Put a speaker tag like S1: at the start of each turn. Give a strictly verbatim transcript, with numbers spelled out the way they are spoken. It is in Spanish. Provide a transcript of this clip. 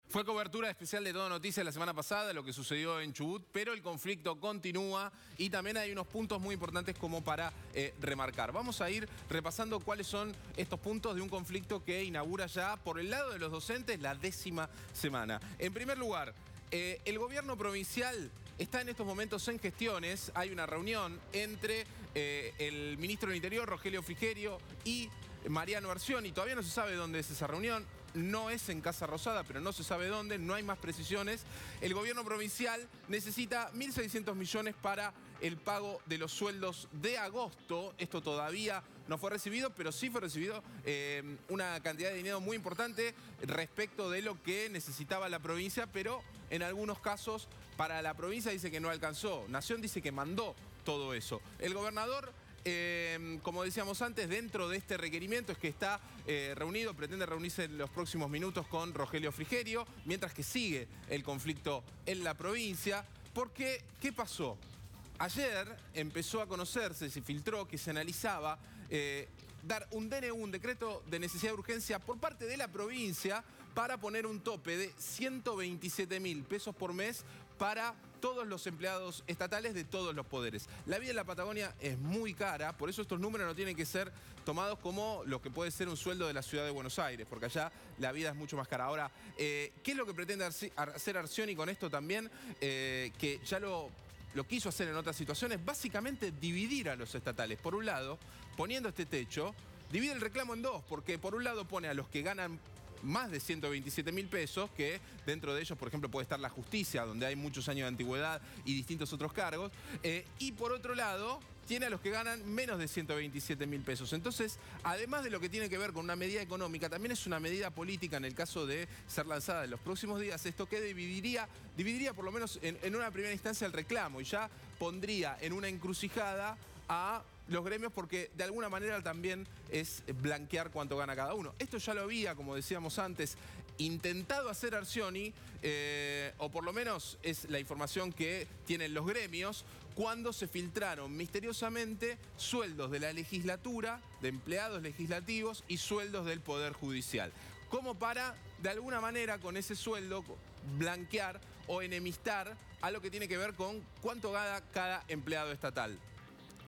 S1: Fue cobertura especial de Todo Noticias la semana pasada, lo que sucedió en Chubut, pero el conflicto continúa y también hay unos puntos muy importantes como para eh, remarcar. Vamos a ir repasando cuáles son estos puntos de un conflicto que inaugura ya, por el lado de los docentes, la décima semana. En primer lugar, eh, el gobierno provincial está en estos momentos en gestiones. Hay una reunión entre eh, el ministro del Interior, Rogelio Frigerio, y Mariano Arcioni. Todavía no se sabe dónde es esa reunión. No es en Casa Rosada, pero no se sabe dónde, no hay más precisiones. El gobierno provincial necesita mil seiscientos millones para el pago de los sueldos de agosto. Esto todavía no fue recibido, pero sí fue recibido eh, una cantidad de dinero muy importante respecto de lo que necesitaba la provincia, pero en algunos casos para la provincia dice que no alcanzó. Nación dice que mandó todo eso. El gobernador... Eh, como decíamos antes, dentro de este requerimiento es que está eh, reunido, pretende reunirse en los próximos minutos con Rogelio Frigerio, mientras que sigue el conflicto en la provincia. Porque, ¿qué pasó? Ayer empezó a conocerse, se filtró que se analizaba eh, dar un D N U, un decreto de necesidad de urgencia por parte de la provincia para poner un tope de ciento veintisiete mil pesos por mes para todos los empleados estatales de todos los poderes. La vida en la Patagonia es muy cara, por eso estos números no tienen que ser tomados como lo que puede ser un sueldo de la ciudad de Buenos Aires, porque allá la vida es mucho más cara. Ahora, eh, ¿qué es lo que pretende hacer Arcioni con esto también? Eh, que ya lo... Lo quiso hacer en otras situaciones, básicamente dividir a los estatales. Por un lado, poniendo este techo, divide el reclamo en dos, porque por un lado pone a los que ganan más de ciento veintisiete mil pesos, que dentro de ellos, por ejemplo, puede estar la justicia, donde hay muchos años de antigüedad y distintos otros cargos, eh, y por otro lado tiene a los que ganan menos de ciento veintisiete mil pesos. Entonces, además de lo que tiene que ver con una medida económica, también es una medida política en el caso de ser lanzada en los próximos días. Esto que dividiría, dividiría por lo menos en, en una primera instancia el reclamo y ya pondría en una encrucijada a los gremios, porque de alguna manera también es blanquear cuánto gana cada uno. Esto ya lo había, como decíamos antes, intentado hacer Arcioni, eh, o por lo menos es la información que tienen los gremios, cuando se filtraron misteriosamente sueldos de la legislatura, de empleados legislativos y sueldos del Poder Judicial. Como para, de alguna manera, con ese sueldo, blanquear o enemistar a lo que tiene que ver con cuánto gana cada empleado estatal.